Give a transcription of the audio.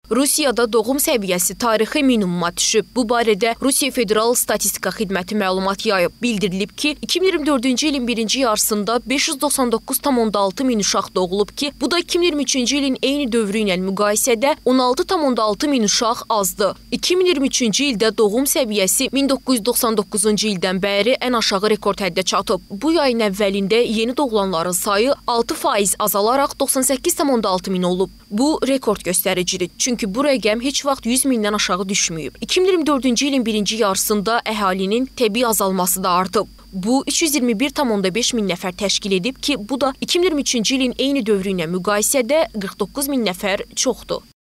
Rusiyada doğum səviyyəsi tarixi minimuma düşüb. Bu barədə Rusiya Federal Statistika Xidməti məlumat yayıb. Bildirilib ki, 2024-cü ilin birinci yarısında 599,6 min uşaq doğulub ki, bu da 2023-cü ilin eyni dövrü ilə müqayisədə 16,6 min uşaq azdır. 2023-cü ildə doğum səviyyəsi 1999-cu ildən bəri ən aşağı rekord həddə çatıb. Bu yayın əvvəlində yeni doğulanların sayı 6% azalaraq 98,6 min olub. Bu rekord göstəricidir. Çünki bu rəqəm heç vaxt 100 mindən aşağı düşməyib. 2024-cü ilin birinci yarısında əhalinin təbii azalması da artıb. Bu 321,5 min nəfər təşkil edib ki, bu da 2023-cü ilin eyni dövrü ilə müqayisədə 49 min nəfər çoxdur.